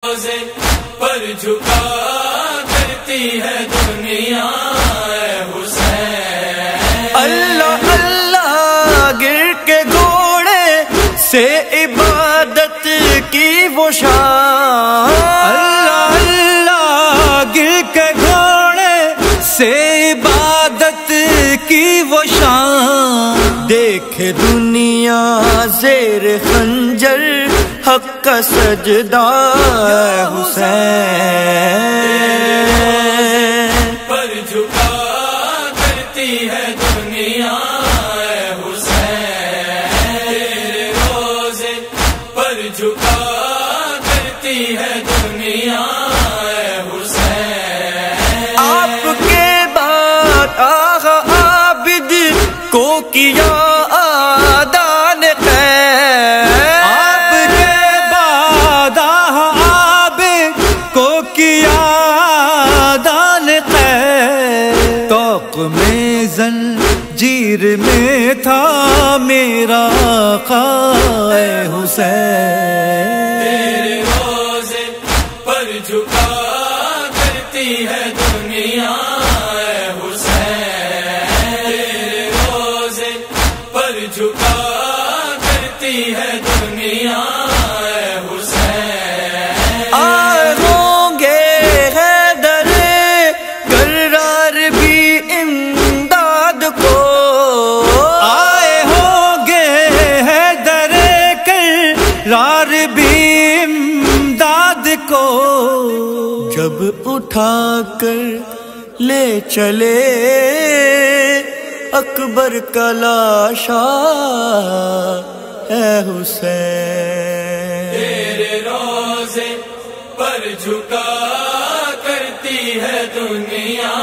روزے پر جھکا کرتی ہے دنیا اے حسین. اللہ اللہ گر کے گھوڑے سے عبادت کی وہ شان. اللہ اللہ گر کے گھوڑے سے عبادت کی وہ شان. دیکھ دنیا زیر خنجر حق کا سجدہ حسین. پر جھکا کرتی ہے دنیا اے حسین. تیرے روزے پر جھکا کرتی ہے دنیا اے حسین. آپ کے بعد آغا عابد کو کیا آدان خیر. آپ کے بعد آغا عابد کو کیا آدان خیر. توق میں زنجیر میں تھا میرا آقا اے حسین. تیرے روزے پر جھکا کرتی ہے دنیا اے حسین. تیرے روزے پر جھکا کرتی ہے دنیا اے حسین. آئے ہوں گے حیدر کرار بھی امداد کو. آئے ہوں گے حیدر کرار بھی امداد کو. جب اٹھا کر لے چلے اکبر کا لاشا اے حسین. تیرے روزے پر جھکا کرتی ہے دنیا